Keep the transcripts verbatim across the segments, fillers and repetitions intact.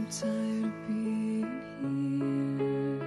tired of being here,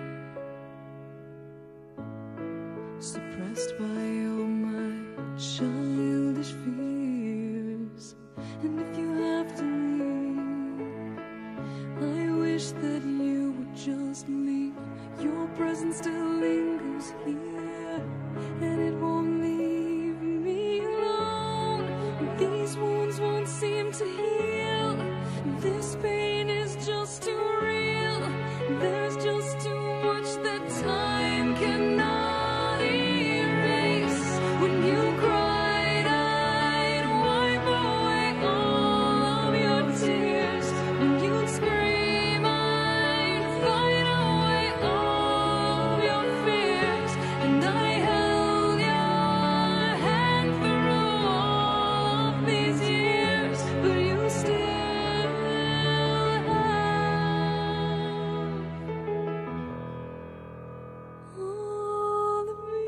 suppressed by all my childish fears. And if you have to leave, I wish that you would just leave. Your presence still lingers here, and it won't leave me alone. These wounds won't seem to heal. This pain is just too real. There's just too much that time cannot erase. When you cried, I'd wipe away all of your tears. When you'd scream, I'd fight away all of your fears. And I held your hand through all of these years, but you still all of me.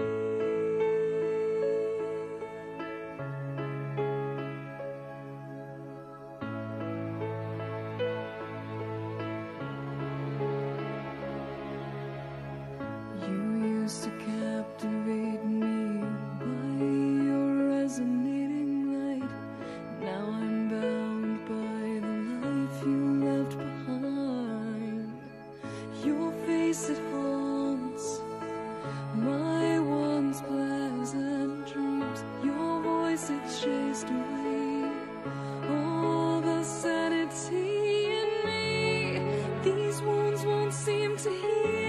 You used to captivate me by your resonating light. Now I'm bound by the life you left behind. Your face, it haunts my once pleasant dreams. Your voice, it chased away all the sanity in me. These wounds won't seem to heal.